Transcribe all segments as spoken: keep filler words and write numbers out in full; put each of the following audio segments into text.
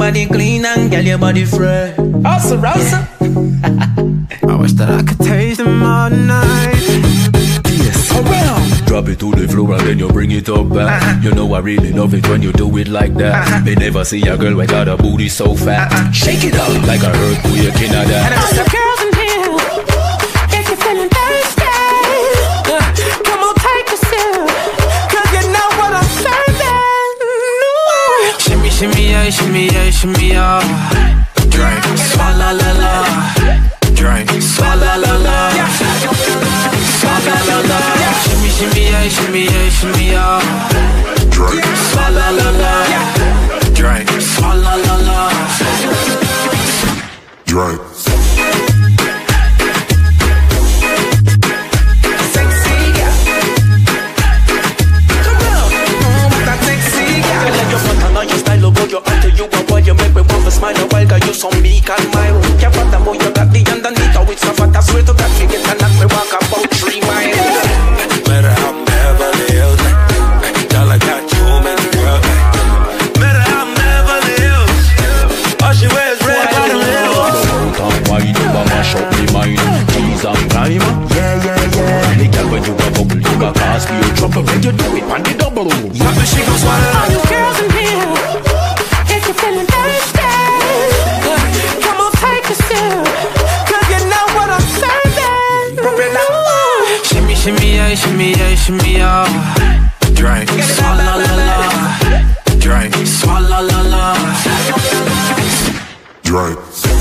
body clean and girl, your body fresh. Also, Rosa. I wish that I could taste them all night. Yes. Around. Drop it to the floor and then you bring it up back. Uh-huh. You know I really love it when you do it like that. Uh-huh. They never see a girl without a booty so fat. Uh-huh. Shake it up like a earthquake in a that. Just the girls in here, if you're feeling thirsty, uh, come on, take a sip, cause you know what I'm serving. No. Shimmy, shimmy, yeah, shimmy, yeah, shimmy, yeah. Drink, swalla la la. Drink, swalla la la. Swalla la la. Shimmy, shimmy, yeah, shimmy, yeah, shimmy, yeah. Drink, swalla la la. Drink, swalla la la. Drink. Sexy girl. Come on. Mm, with that sexy girl. I like your front and all your style, oh boy, you're onto you and boy, you make me want to smile a while, cause you so meek and mild. Your father boy, you got the underneath, oh it's so fat, I swear to God, me get a knock, me walk about three miles. Matter how Beverly Hills, girl, I got too many girls. Matter how Beverly Hills, all she wears red bottom heels. Why you a mash up me mind? Cheese and crime. Yeah, yeah, yeah. Any girl when you a bubble, you a cause me trouble. When you do it on the double. Pop and she gon' swallow. All you girls in here, if you're feeling thirsty, uh, come on, take a sip, cause you know what I'm serving. Shimmy, shimmy, yeah, shimmy, yeah, shimmy, yeah. Drink, swalla la la. Drink, swalla la la. Drink.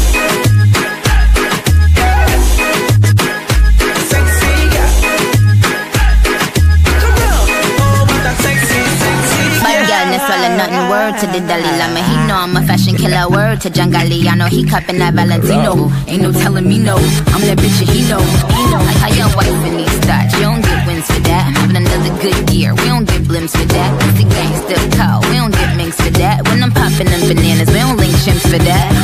Sexy girl. Come on. Oh, with that sexy, sexy girl. Bad girl, no swallow nothing. Word to the Dalai Lama. He know I'm a fashion killer. Word to Jangali. I know he cupping that Valentino. Ain't no telling me no. I'm that bitch and he know. He know. Like how your wife in these thoughts. You don't get wins for that. I'm having another good year. We don't get blimps for that. It's the gangsta call. We don't get minks for that. When I'm popping them bananas, we don't link chimps for that.